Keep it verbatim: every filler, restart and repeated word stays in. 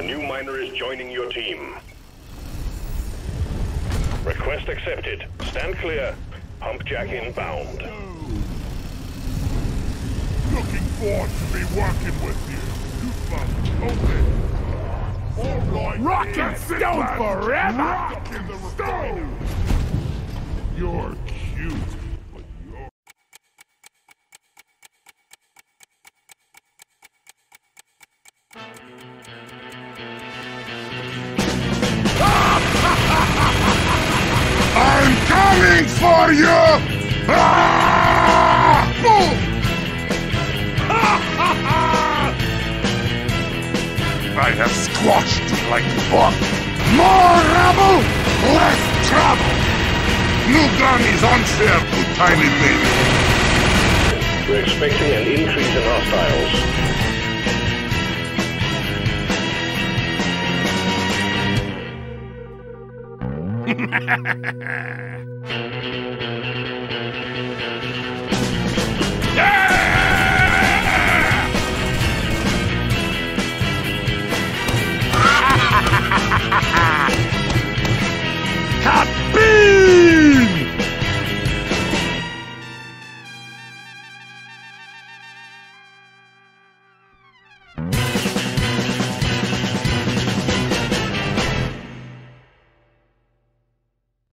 new miner is joining your team. Request accepted. Stand clear. Pump jack inbound. Looking forward to be working with you. You must open. All right. Rock and stone forever. Rock in the stone. You're cute, but you're. I'm coming for you! Ah! Boom! I have squashed you like fuck. More rubble, less trouble. New gun is unfair to tiny baby. We're expecting an increase in hostiles.